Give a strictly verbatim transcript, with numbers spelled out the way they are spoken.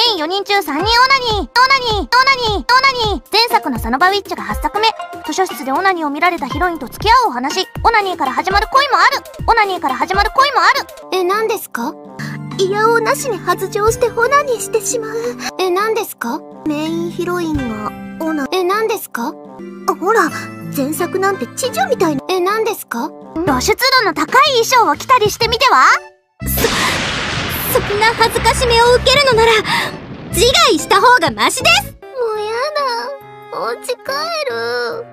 メインよにん中さんにんオナニー、オナニー、オナニー、オナニー。前作のサノバウィッチがはっさくめ。図書室でオナニーを見られたヒロインと付き合うお話。オナニーから始まる恋もある。オナニーから始まる恋もある。 え、何ですか？ いやおなしに発情してオナニーしてしまう。 え、何ですか？ メインヒロインがオナ。 え、何ですか？ ほら、前作なんて知女みたいな。 え、何ですか？ 露出度の高い衣装を着たりしてみては？ そ、そんな恥ずかしめを受けるのなら、自害した方がマシです。 もうやだ。お家帰る。